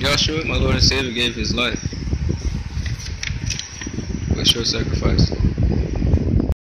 Yahshua, my Lord and Savior, gave his life. What's your sacrifice?